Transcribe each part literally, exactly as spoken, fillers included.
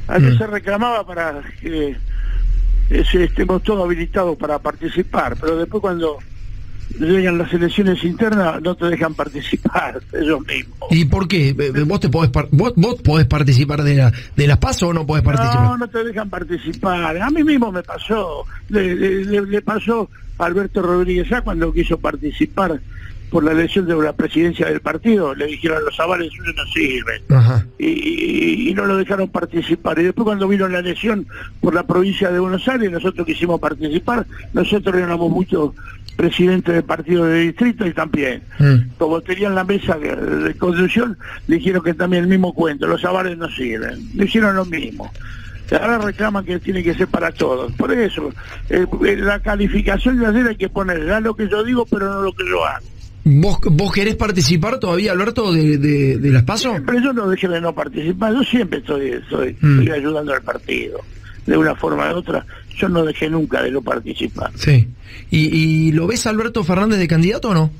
Antes Mm. se reclamaba para que ese, estemos todos habilitados para participar, pero después cuando llegan las elecciones internas no te dejan participar ellos mismos. ¿Y por qué? ¿Vos te podés par- vos, vos podés participar de la de las PASO o no podés participar? No, no te dejan participar. A mí mismo me pasó. Le, le- le- le pasó a Alberto Rodríguez ya cuando quiso participar por la elección de la presidencia del partido. Le dijeron los avales suyos no sirven. Ajá. Y, y- y no lo dejaron participar. Y después cuando vino la elección por la provincia de Buenos Aires, nosotros quisimos participar. Nosotros éramos muchos presidentes del partido de distrito y también. Mm. Como tenían la mesa de, de conducción, le dijeron que también el mismo cuento, los avales no sirven. Le hicieron lo mismo. Ahora reclaman que tiene que ser para todos. Por eso, eh, la calificación de ayer hay que ponerla lo que yo digo, pero no lo que yo hago. ¿Vos, vos querés participar todavía, Alberto, de, de, de las PASO? Pero yo no dejé de no participar, yo siempre estoy, estoy, Mm. estoy ayudando al partido. De una forma u otra, yo no dejé nunca de no participar. Sí. ¿Y, ¿Y lo ves a Alberto Fernández de candidato o no?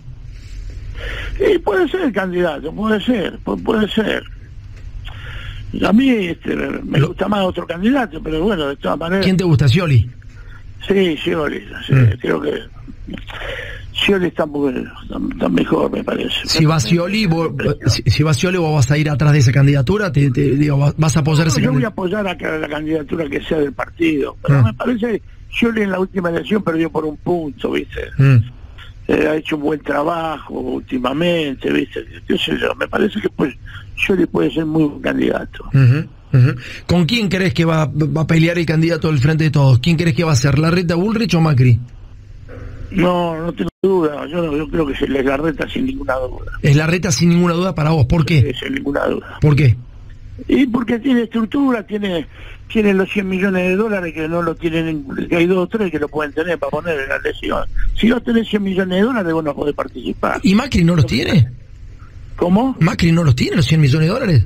Y puede ser el candidato, puede ser, pu- puede ser. A mí este, me Lo- gusta más otro candidato, pero bueno, de todas maneras... ¿Quién te gusta, Scioli? Sí, Scioli, sí, Mm. creo que Scioli está, muy, está, está mejor, me parece. Si va Scioli, vos, si, si va Scioli, vos vas a ir atrás de esa candidatura, te, te digo, vas- vas a apoyar No, esa yo voy a candidatura. apoyar a que la candidatura que sea del partido, pero Ah. me parece que Scioli en la última elección perdió por un punto, ¿viste? Mm. Eh, ha hecho un buen trabajo últimamente, ¿viste? ¿Qué sé yo? Me parece que pues Scioli puede ser muy buen candidato. Ujú, ujú. ¿Con quién crees que va, va a pelear el candidato del Frente de Todos? ¿Quién crees que va a ser, Larreta, Bullrich o Macri? No, no tengo duda, yo, no- yo creo que se les Larreta sin ninguna duda. Es Larreta sin ninguna duda para vos. ¿Por qué? Sí, sin ninguna duda. ¿Por qué? Y porque tiene estructura, tiene tiene los cien millones de dólares que no lo tienen, que hay dos o tres que lo pueden tener para poner en la elección. Si no tenés cien millones de dólares, vos no podés participar. ¿Y Macri no los tiene? ¿Cómo? ¿Macri no los tiene, los cien millones de dólares?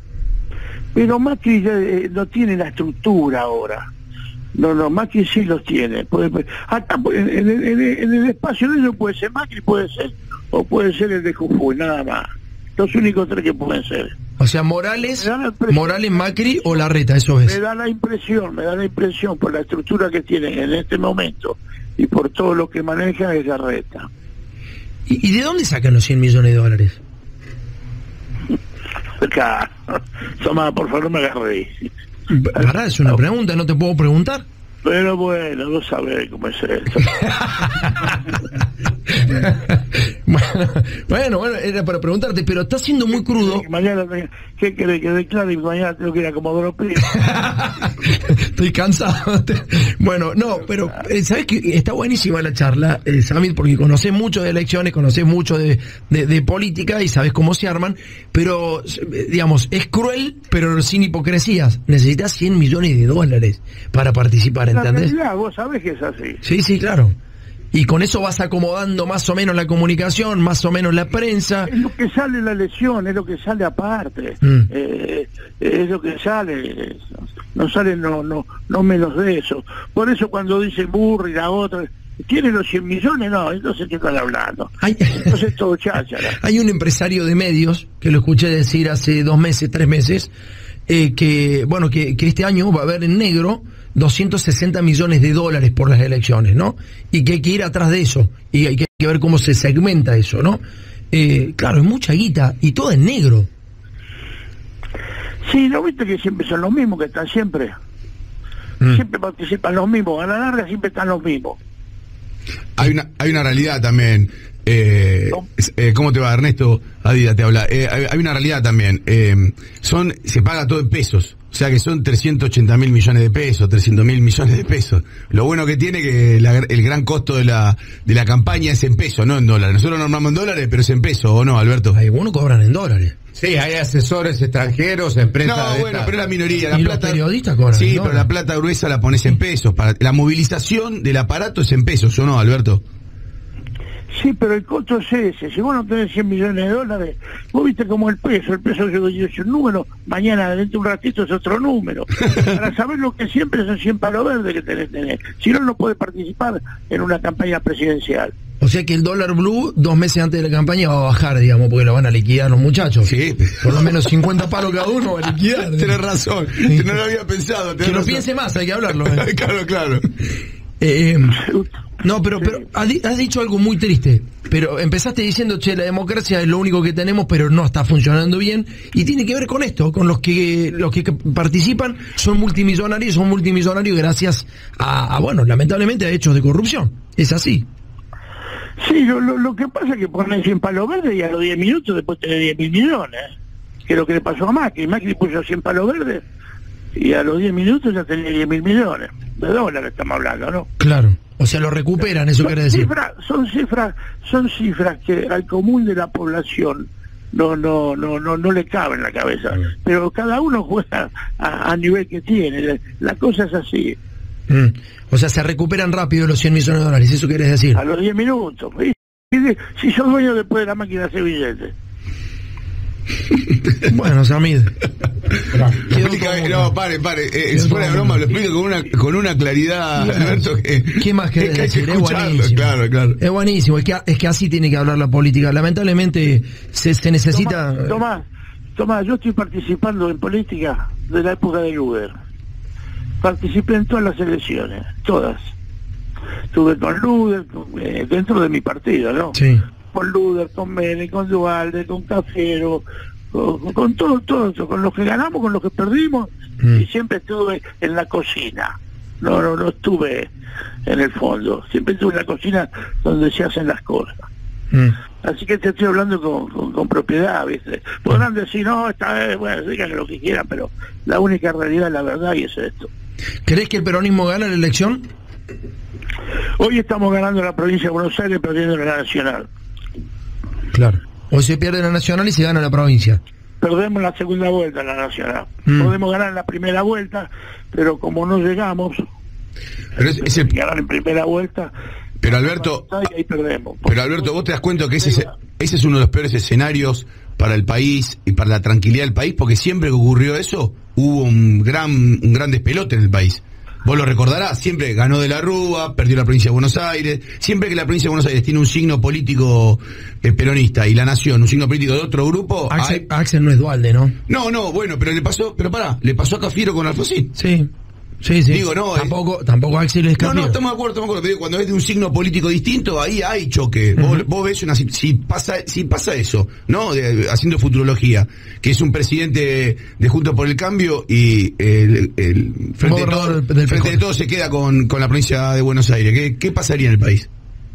Pero Macri eh, no tiene la estructura ahora. No, no, Macri sí los tiene. Puede, puede- acá en, en- en- en el espacio de ellos puede ser Macri, puede ser, o puede ser el de Jujuy, nada más. Los únicos tres que pueden ser. O sea, Morales, Me da la impresión- Morales, Macri o Larreta, eso Me es. da la impresión, me da la impresión por la estructura que tienen en este momento y por todo lo que maneja es Larreta. ¿Y, y de dónde sacan los cien millones de dólares? Acá, Tomá, por favor, no me agarré. ¿Verdad? Es una pregunta, no te puedo preguntar. Pero bueno, vos sabés cómo es esto. bueno, bueno, bueno, era para preguntarte, pero está siendo muy crudo. Mañana, ¿qué querés que declare? Y mañana tengo que ir a Comodoro Pi. Estoy cansado. Bueno, no, pero eh, sabes que está buenísima la charla, eh, Samit, porque conoces mucho de elecciones, conoces mucho de, de, de política y sabes cómo se arman, pero eh, digamos, es cruel, pero sin hipocresías. Necesitas cien millones de dólares para participar, La ¿entendés? realidad, vos sabés que es así. Sí, sí, claro. Y con eso vas acomodando más o menos la comunicación, más o menos la prensa. Es lo que sale en la elección, es lo que sale aparte. Mm. Eh, es lo que sale. No sale no, no, no menos de eso. Por eso cuando dice Burri, la otra, ¿tiene los cien millones? No, entonces ¿qué están hablando? Hay, Entonces todo cháchara. hay un empresario de medios, que lo escuché decir hace dos meses, tres meses, eh, que, bueno, que, que este año va a haber en negro doscientos sesenta millones de dólares por las elecciones, ¿no? Y que hay que ir atrás de eso, y hay que ver cómo se segmenta eso, ¿no? Eh, claro, es mucha guita, y todo en negro. Sí, ¿no viste que siempre son los mismos que están siempre? Mm. Siempre participan los mismos, a la larga siempre están los mismos. Hay una, hay una realidad también. Eh, eh, ¿Cómo te va, Ernesto? Adida te habla. Eh, hay, hay una realidad también. Eh, son se paga todo en pesos. O sea que son trescientos ochenta mil millones de pesos, trescientos mil millones de pesos. Lo bueno que tiene que la, el gran costo de la de la campaña es en pesos, no en dólares. Nosotros nos armamos en dólares, pero es en pesos, ¿o no, Alberto? Algunos cobran en dólares. Sí, hay asesores extranjeros, empresas No, de bueno, esta- pero es la minoría. La Y los plata, periodistas cobran Sí, en pero dólares. la plata gruesa la pones en pesos. Para, la movilización del aparato es en pesos, ¿o no, Alberto? Sí, pero el costo es ese. Si vos no tenés cien millones de dólares, vos viste como el peso. El peso yo es un número, mañana dentro de un ratito es otro número. Para saber lo que siempre son cien palos verdes que tenés que tener. Si no, no podés participar en una campaña presidencial. O sea que el dólar blue, dos meses antes de la campaña, va a bajar, digamos, porque lo van a liquidar los muchachos. Sí. Por lo menos cincuenta palos cada uno va a liquidar. Tenés razón, sí. No lo había pensado. Que lo piense más, hay que hablarlo. ¿eh? Claro, claro. Eh, no, pero, pero has dicho algo muy triste. Pero empezaste diciendo, che, la democracia es lo único que tenemos, pero no está funcionando bien. Y tiene que ver con esto, con los que los que participan son multimillonarios, son multimillonarios gracias a, a bueno, lamentablemente a hechos de corrupción. Es así. Sí, lo, lo, lo que pasa es que ponen cien palos verdes y a los diez minutos después tenés diez mil millones. Que es lo que le pasó a Macri. Macri puso cien palos verdes y a los diez minutos ya tenía diez mil millones. De dólares estamos hablando, ¿no? Claro. O sea, lo recuperan, eso son quiere decir. Cifras, son cifras, son cifras que al común de la población no, no, no, no, no le cabe en la cabeza. Pero cada uno juega a, a nivel que tiene. La, la cosa es así. Mm. O sea, se recuperan rápido los cien millones de dólares, ¿eso querés decir? A los diez minutos. Si sos dueño después de la máquina de hacer billetes. Bueno, Samid. No, pare, pare. Eh, es fuera de broma, lo explico con una, con una claridad, Alberto, que, ¿qué más querés que hay que decir? escucharlo, Es buenísimo. claro, claro. Es buenísimo, es que, es que así tiene que hablar la política. Lamentablemente se, se necesita... Tomás, Tomás, Tomás, yo estoy participando en política de la época de Luder. Participé en todas las elecciones, todas. Estuve con Luder, eh, dentro de mi partido, ¿no? Sí. Con Luder, con Mene, con Dualde, con Cafiero, con, con todo, todo eso, con los que ganamos, con los que perdimos, mm. y siempre estuve en la cocina, no, no, no estuve en el fondo, siempre estuve en la cocina donde se hacen las cosas. Mm. Así que te estoy hablando con, con, con propiedad, ¿viste? Podrán decir, no, esta vez, bueno, digan lo que quieran, pero la única realidad es la verdad y es esto. ¿Crees que el peronismo gana la elección? Hoy estamos ganando la provincia de Buenos Aires, perdiendo la nacional. Claro. Hoy se pierde la nacional y se gana la provincia. Perdemos la segunda vuelta en la nacional. Mm. Podemos ganar en la primera vuelta, pero como no llegamos, pero es, es el... ganar en primera vuelta. Pero Alberto, y ahí perdemos. Pero Alberto, vos te das cuenta que ese es, ese es uno de los peores escenarios para el país y para la tranquilidad del país, porque siempre que ocurrió eso, hubo un gran, un gran despelote en el país. Vos lo recordarás, siempre ganó de la Rúa, perdió la provincia de Buenos Aires. Siempre que la provincia de Buenos Aires tiene un signo político eh, peronista y la nación un signo político de otro grupo... Axel, hay... Axel no es Dualde, ¿no? No, no, bueno, pero le pasó, pero pará, le pasó a Cafiero con Alfonsín. Sí, sí, sí. Digo, no, tampoco, eh... tampoco Axel es Cafiero. No, no, estamos de acuerdo, estamos de acuerdo, pero cuando es de un signo político distinto, ahí hay choque. Uh-huh. Vos, vos ves una... Si, si pasa si pasa eso, ¿no? De, de, haciendo futurología, que es un presidente de Juntos por el Cambio y el, el, el frente, de todo, del frente de todo se queda con, con la provincia de Buenos Aires. ¿Qué, qué pasaría en el país?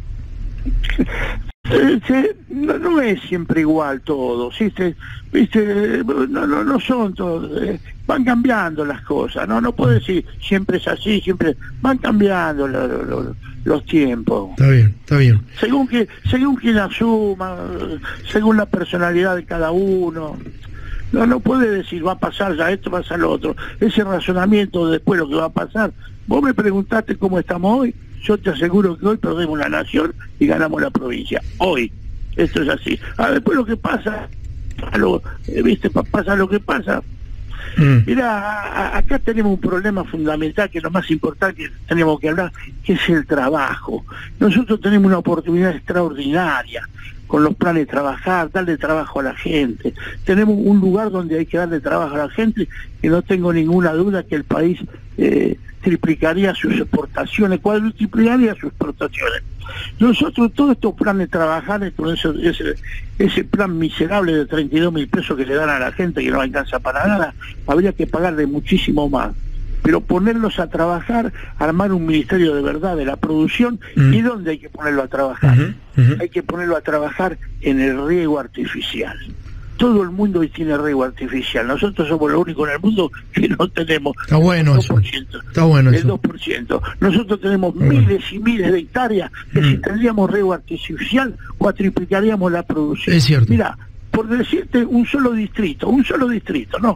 Eh, se, no, no es siempre igual todo, ¿sí? Se, ¿viste? No, no, no son todos, eh, van cambiando las cosas, no no puedo decir siempre es así, siempre van cambiando lo, lo, lo, los tiempos. Está bien, está bien. Según que según quien asuma, según la personalidad de cada uno. No no puede decir va a pasar ya esto, va a pasar lo otro. Ese razonamiento de después lo que va a pasar. Vos me preguntaste cómo estamos hoy. Yo te aseguro que hoy perdemos la nación y ganamos la provincia. Hoy. Esto es así. Ah, después lo que pasa, lo, eh, ¿viste? Pasa lo que pasa. Mm. Mira, acá tenemos un problema fundamental, que es lo más importante que tenemos que hablar, que es el trabajo. Nosotros tenemos una oportunidad extraordinaria con los planes de trabajar, darle trabajo a la gente. Tenemos un lugar donde hay que darle trabajo a la gente, y no tengo ninguna duda que el país eh, triplicaría sus exportaciones, cuadruplicaría sus exportaciones. Nosotros todos estos planes de trabajar, con eso, ese, ese plan miserable de treinta y dos mil pesos que le dan a la gente, que no alcanza para nada, habría que pagarle muchísimo más. Pero ponerlos a trabajar, armar un ministerio de verdad de la producción, mm. ¿y dónde hay que ponerlo a trabajar? Uh-huh, uh-huh. Hay que ponerlo a trabajar en el riego artificial. Todo el mundo hoy tiene riego artificial. Nosotros somos los únicos en el mundo que no tenemos. Está bueno el dos por ciento, eso. Está bueno el eso. dos por ciento. Nosotros tenemos bueno. miles y miles de hectáreas que mm. si tendríamos riego artificial, cuatriplicaríamos la producción. Es cierto. Mira, por decirte un solo distrito, un solo distrito, no.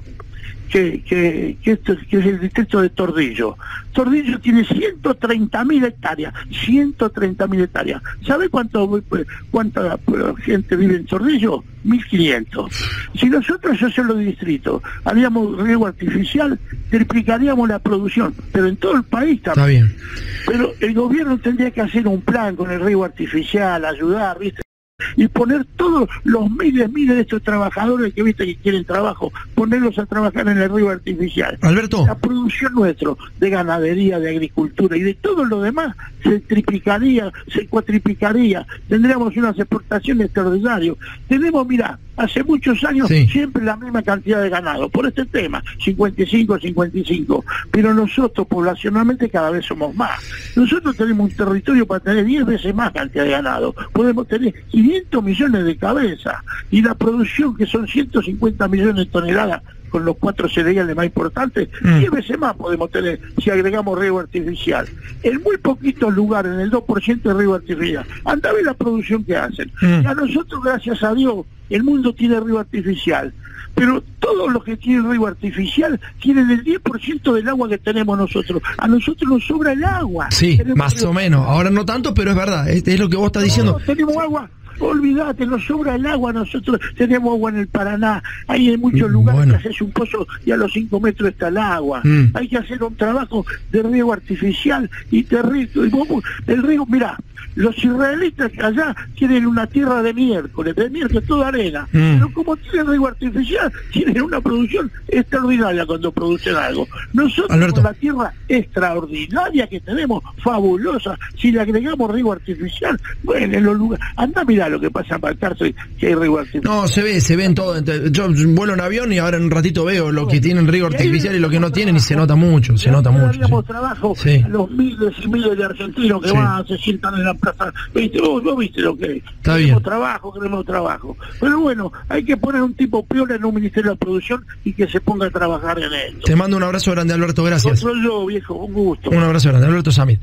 que, que, que, esto, que es el distrito de Tordillo. Tordillo tiene ciento treinta mil hectáreas, ciento treinta mil hectáreas. ¿Sabe cuánto cuánta gente vive en Tordillo? mil quinientos. Si nosotros, yo solo distrito, haríamos riego artificial, triplicaríamos la producción, pero en todo el país también. Está bien. Pero el gobierno tendría que hacer un plan con el riego artificial, ayudar, ¿viste? Y poner todos los miles, miles de estos trabajadores que viste que quieren trabajo, ponerlos a trabajar en el río artificial. Alberto. La producción nuestra de ganadería, de agricultura y de todo lo demás se triplicaría, se cuatriplicaría, tendríamos unas exportaciones extraordinarias. Tenemos, mira, hace muchos años sí. siempre la misma cantidad de ganado, por este tema, cincuenta y cinco, cincuenta y cinco, pero nosotros poblacionalmente cada vez somos más. Nosotros tenemos un territorio para tener diez veces más cantidad de ganado, podemos tener quinientos millones de cabezas, y la producción que son ciento cincuenta millones de toneladas con los cuatro cereales más importantes, mm. diez veces más podemos tener si agregamos riego artificial. En muy poquitos lugares, en el dos por ciento de riego artificial. Anda a ver la producción que hacen. Mm. A nosotros, gracias a Dios, el mundo tiene riego artificial. Pero todos los que tienen riego artificial tienen el diez por ciento del agua que tenemos nosotros. A nosotros nos sobra el agua. Sí, tenemos más riego. O menos. Ahora no tanto, pero es verdad. Es, es lo que vos estás diciendo. No, tenemos agua. Olvídate, nos sobra el agua, nosotros tenemos agua en el Paraná, hay en muchos lugares bueno. que haces un pozo y a los cinco metros está el agua, mm. hay que hacer un trabajo de riego artificial y te riego, y vos, el riego, mirá, los israelitas allá tienen una tierra de miércoles, de miércoles toda arena, mm. pero como tienen riego artificial, tienen una producción extraordinaria cuando producen algo. Nosotros Alberto. con la tierra extraordinaria que tenemos, fabulosa, si le agregamos riego artificial, bueno, en los lugares, anda a mirar lo que pasa en Balcarce, que hay riego artificial. No, se ve, se ve en todo. Yo vuelo en avión y ahora en un ratito veo lo que tienen riego artificial y lo que no tienen, y se nota mucho, se nota mucho. Daríamos sí. trabajo sí. a los miles y miles de argentinos que sí. van, se sientan en la plaza. ¿Viste? Vos, vos viste lo que es. Está queremos bien. trabajo, queremos trabajo. Pero bueno, hay que poner un tipo piola en un ministerio de producción y que se ponga a trabajar en esto. Te mando un abrazo grande, Alberto, gracias. Otro yo, viejo, un gusto. Un abrazo grande, Alberto Samit.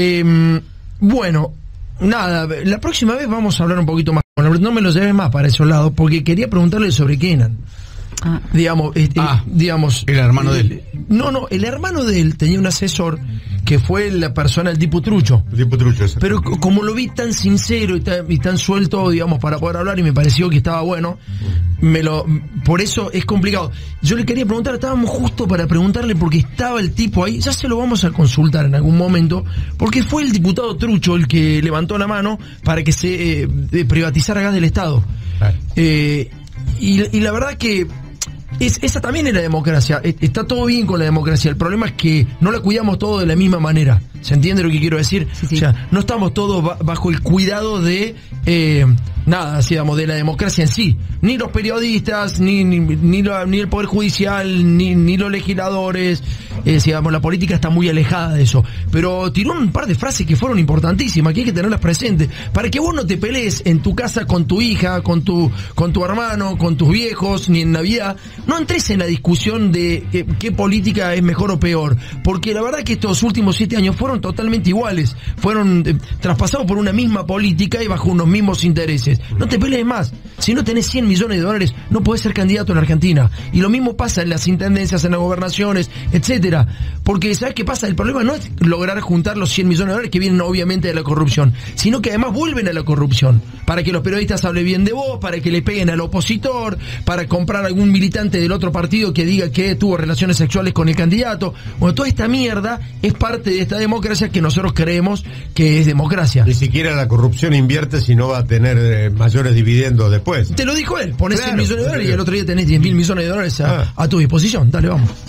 Eh, bueno, nada, la próxima vez vamos a hablar un poquito más. No me lo lleves más para esos lados, porque quería preguntarle sobre Kenan. Ah. Digamos, este, ah, digamos, el hermano de él. No, no, el hermano de él tenía un asesor que fue la persona, el tipo Trucho. El tipo Trucho, pero como lo vi tan sincero y tan, y tan suelto, digamos, para poder hablar, y me pareció que estaba bueno, me lo, por eso es complicado. Yo le quería preguntar, estábamos justo para preguntarle, porque estaba el tipo ahí, ya se lo vamos a consultar en algún momento, porque fue el diputado Trucho el que levantó la mano para que se eh, privatizara gas del Estado. Claro. Eh, y, y la verdad que Es, esa también es la democracia. Está todo bien con la democracia. El problema es que no la cuidamos todo de la misma manera. ¿Se entiende lo que quiero decir? Sí, sí. O sea, no estamos todos bajo el cuidado de eh, nada, digamos, de la democracia en sí. Ni los periodistas, ni ni, ni, lo, ni el Poder Judicial, ni, ni los legisladores. Eh, digamos, la política está muy alejada de eso. Pero tiró un par de frases que fueron importantísimas, que hay que tenerlas presentes, para que vos no te pelees en tu casa con tu hija, con tu, con tu hermano, con tus viejos, ni en Navidad. No entres en la discusión de eh, qué política es mejor o peor, porque la verdad que estos últimos siete años fueron totalmente iguales, fueron eh, traspasados por una misma política y bajo unos mismos intereses. No te pelees más. Si no tenés cien millones de dólares, no podés ser candidato en Argentina. Y lo mismo pasa en las intendencias, en las gobernaciones, etcétera. Porque, ¿sabes qué pasa? El problema no es lograr juntar los cien millones de dólares que vienen obviamente de la corrupción, sino que además vuelven a la corrupción. Para que los periodistas hablen bien de vos, para que le peguen al opositor, para comprar algún militante del otro partido que diga que tuvo relaciones sexuales con el candidato. Bueno, toda esta mierda es parte de esta democracia que nosotros creemos que es democracia. Ni siquiera la corrupción invierte si no va a tener eh, mayores dividendos después. Te lo dijo él, ponés claro, cien millones de dólares y el otro día tenés diez mil millones de dólares a, ah. a tu disposición. Dale, vamos.